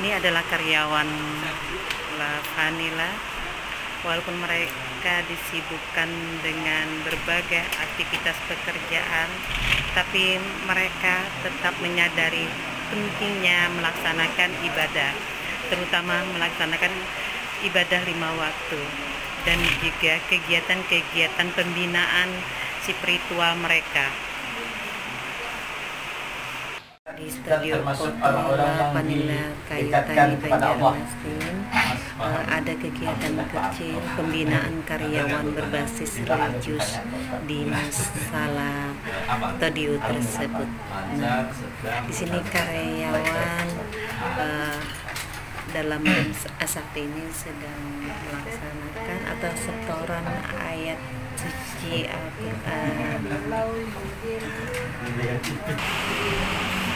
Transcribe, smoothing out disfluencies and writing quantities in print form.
Ini adalah karyawan La Vanilla. Walaupun mereka disibukkan dengan berbagai aktivitas pekerjaan, tapi mereka tetap menyadari pentingnya melaksanakan ibadah, terutama melaksanakan ibadah 5 waktu dan juga kegiatan-kegiatan pembinaan spiritual mereka. Di studio foto La Vanilla Kayu Tani Banjarmasin ada kegiatan kecil pembinaan karyawan berbasis religius di masalah studio tersebut. Nah, di sini karyawan dalam asap ini sedang melaksanakan atau setoran ayat suci Al-Quran.